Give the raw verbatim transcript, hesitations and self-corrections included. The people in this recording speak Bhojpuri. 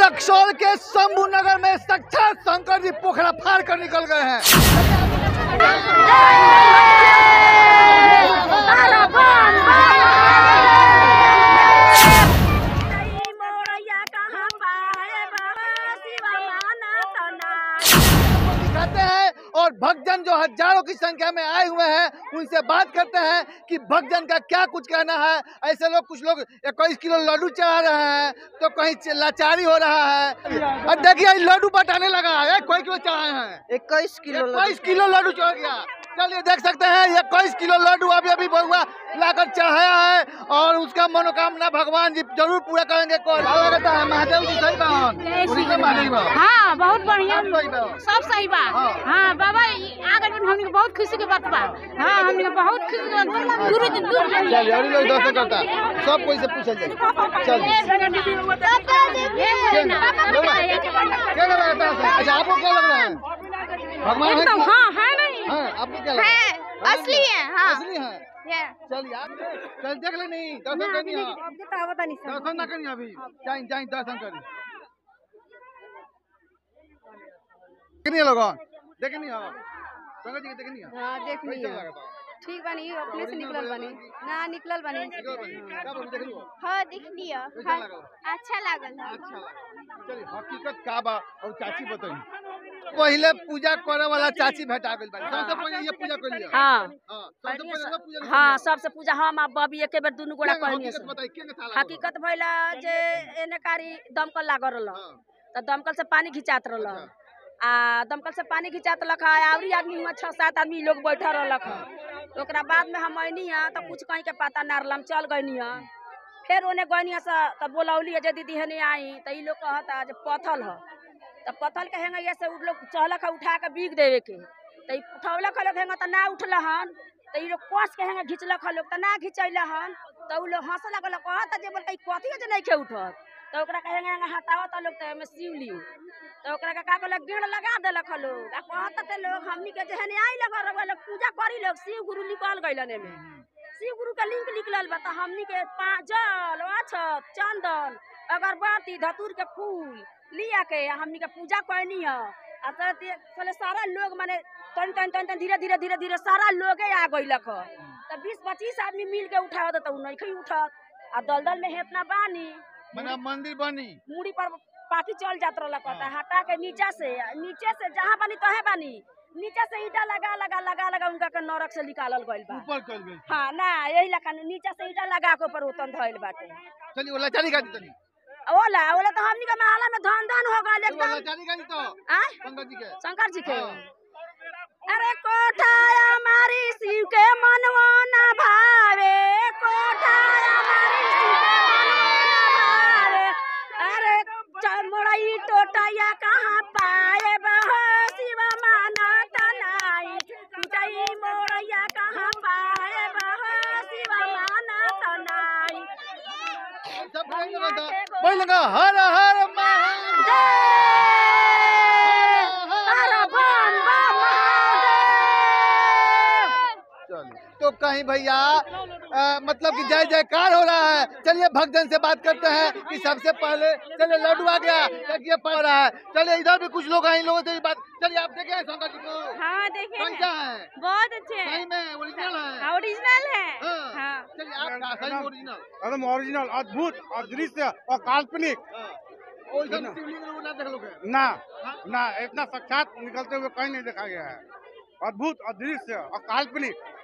रक्सौल के शंभू नगर में साक्षात शंकर जी पोखरा फाड़ कर निकल गए हैं। दिखाते हैं और भक्तजन जो हजारों की संख्या में आए हुए हैं उनसे बात करते हैं कि भक्तजन का क्या कुछ कहना है। ऐसे लोग कुछ लोग इक्कीस किलो लड्डू चढ़ा रहे हैं तो कहीं लाचारी हो रहा है। और देखिए लड्डू बटाने लगा है, कोई किलो चढ़ाए हैं, इक्कीस किलो इक्कीस किलो लड्डू चढ़ गया। चलिए देख सकते हैं इक्कीस किलो लड्डू अभी अभी बउआ लाकर चढ़ाया है और उसका मनोकामना भगवान जी जरूर पूरा करेंगे। कौन लगता है महादेव जी सही बात? हाँ बहुत बढ़िया, सब सही बात। हाँ बाबा आगे हमने बहुत खुशी की बात बा। हाँ हमने बहुत खुशी की बात। दूर दूर चलिए और लोग दर्शन करता है, सब कोई से पूछल जाए। क्या लग रहा है? अच्छा आपको क्या लग रहा है? भगवान है? हाँ है नहीं, आपको क्या लग रहा है? असली है। हाँ असली है। चलिए आप चल देख ले, नहीं दर्शन करनी है, दर्शन ना करनी अभी, जाए जाए दर्शन करी देखनी है लोगों, देखनी है संगत जी देखनी है। हाँ देखनी है, ठीक बनी अपने से निकलल बनी ना निकलल बनी। हाँ देखनी है, अच्छा लागल। अच्छा चलिए हकीकत का बा और चाची बताई। पहले पूजा करे वाला चाची भेटा गइल बा, सबसे पहले ये पूजा कर लिया। हाँ हां सबसे पहले सब पूजा। हाँ सबसे पूजा हम अब बबी एके बेर दुनु गोड़ा कहनी। हकीकत बताई के साला हकीकत भइला जे एने कारी दमकल लागल रहल त दमकल से पानी खिंचात रहल आ दमकल से पानी खिंचात लख आवरी आदमी हुआ छह सात आदमी लोग बैठा रहलक। ओकरा बाद में हम अइनी है तो कुछ कहीं के पता ना रहल, हम चल गइनी है। फिर ओने गइनी से तब बोलौली जे दीदी हने आई त ई लोग कहता जे पथल ह त पथल के हेंगा से उ लोग चहलक उठा के बीग देवे के त ई उठौलक लोग हेंगा त ना उठलहन त ई लोग कस के हेंगा घिचलक लोग त ना घिचैलहन त उ लोग हंस लगल कहता जे बोल कई कथी जे नहीं के उठत त ओकरा के हेंगा हटावत लोग त में शिवली तो ओकरा का का लग गेड़ लगा देलक लोग आ कहत ते लोग हमनी के जहने आई लग रहा पूजा करी लोग शिव गुरु निकल गइलन में शिव गुरु का लिंक निकलल बा त हमनी के जल अक्षत चंदन अगरबत्ती धतूर के फूल लिया के हमनी के पूजा करनी है। आ साले सारा लोग माने तन तन तन तन धीरे धीरे धीरे धीरे सारा लोगे आ गइलक त बीस पच्चीस आदमी मिल के उठावत त उ नहीं उठत आ दलदल में हेतना बानी मने मंदिर बनी मुड़ी पर पाकी चल जात रहल कहता हटा के नीचे से नीचे से जहाँ बनी तहे बनी नीचे से ईटा लगा लगा लगा लगा उनका के नरक से निकालल गइल बा ऊपर कर गइल। हां ना यही लगा नीचे से ईटा लगा के ऊपर उतन धइल बाटे। चलिए ओला चारी गाड़ी तनी ओला ओला तो हमनी के महला में धन धन हो गइल एकदम। ओला चारी गाड़ी तो आ शंकर जी के शंकर जी के अरे कोठा हमारी शिव के मनवा ना भावे, कोठा हमारी शिव के मनवा ना भावे। अरे चमड़ाई टोटया कहाँ पाए बह शिव माना तनाई, टूटई मोड़ैया कहाँ पाए बह शिव माना तनाई। सब बोल लगा हर हर महादेव, हर बम बम महादेव। चलिए तो कहीं भैया मतलब कि जय जयकार हो रहा है। चलिए भक्तजन से बात करते हैं कि सबसे पहले चलिए लड्डू आ गया देखिए पड़ रहा है। चलिए इधर भी कुछ लोग हैं, इन लोगों से भी बात। चलिए आप देखे शंकर जी को? हाँ देखे कैसा है? बहुत अच्छे सही में ओरिजिनल है? ओरिजिनल है। हाँ। हाँ चलिए आपका सही ओरिजिनल एकदम ओरिजिनल अद्भुत और दृश्य और काल्पनिक और सब शिवलिंग लोग ना देख लोगे ना ना इतना साक्षात निकलते हुए कहीं नहीं देखा गया है। अद्भुत और दृश्य और काल्पनिक